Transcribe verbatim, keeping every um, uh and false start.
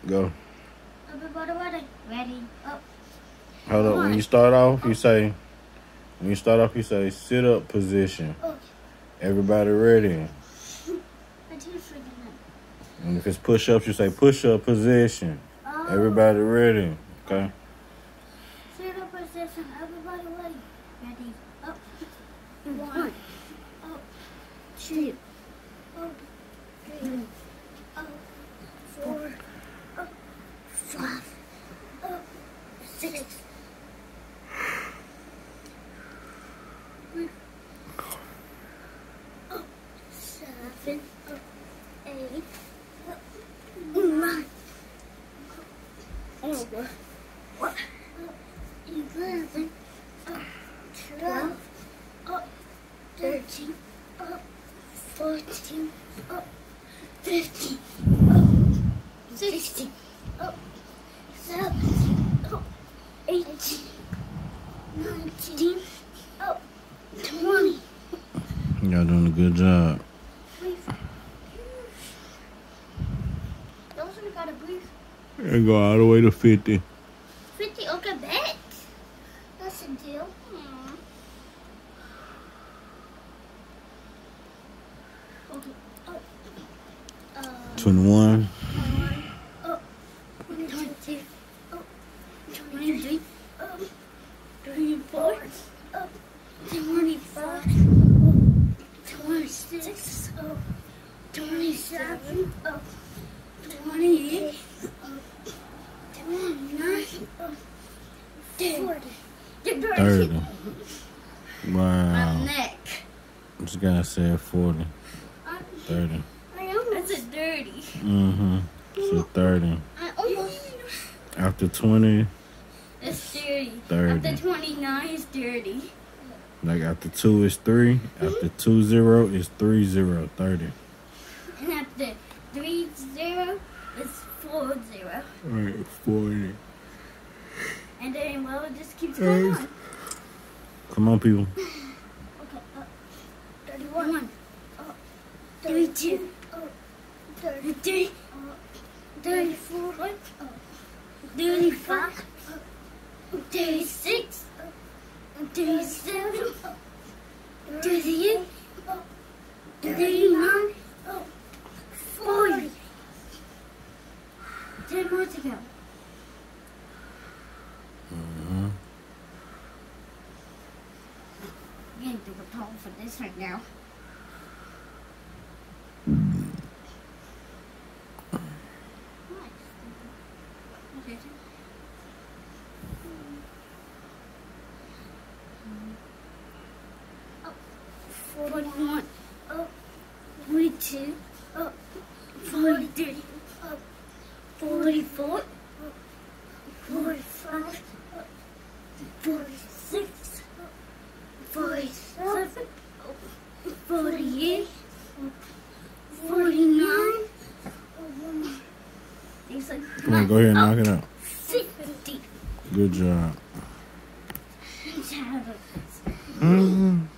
Go. Everybody ready? Ready. Up. Hold up. When you start off, you say. When you start off, you say sit up position. Okay. Everybody ready. And if it's push ups, you say push up position. Oh. Everybody ready. Okay. Sit up position. Everybody ready. Ready. Up. One. Up. Two. Up. Three. Up. Four. Up. Five. Up. Six. Up. Seven. Up. Eight. Up. Nine. Over. Up. Eleven. Up. Twelve. Up. Thirteen. Up. Fourteen. Up. Fifteen. Up. Sixteen. Up. Seventeen. Up. Eighteen. Nineteen. Up. Twenty. Y'all doing a good job. Breathe. Those we gotta breathe. And go all the way to fifty. Fifty. Okay, bet. That's a deal. Aww. Okay. Up. Uh, Twenty-one. twenty-one. Up. Twenty-two. Up. Twenty-three. Up. Twenty-four. Up. Twenty-five. Twenty-six. Up. Twenty-seven. Up. Twenty-eight. Up. Twenty-nine. Up. Forty. thirty. My Wow. neck. This guy said forty. thirty. I almost. That's a dirty. Mm-hmm. So thirty. I almost. After twenty, It's dirty. thirty. After twenty-nine, it's dirty. Like after two is three. After two zero is three zero. thirty. And after three zero, it's four zero. Alright, forty. And then, well, it just keeps going on. Come on, people. Okay, up. thirty-one. Up. thirty-two. Up. thirty-three. Up. thirty-four. Up. thirty-five. Up. thirty-six. Up. thirty-seven. Up. thirty-eight. Up. thirty-nine. Up. forty. Ten more to go. Mm-hmm. I'm getting through the tone for this right now. Okay. Up. forty-one. Up. forty-two. Up. forty-three. Up. forty-four. Up. forty-five. Up. forty-six. Up. forty-seven. Up. forty-eight. Up. forty-nine. Come on, go ahead and knock it out. fifty. Good job. I'm tired of this. Mm-hmm.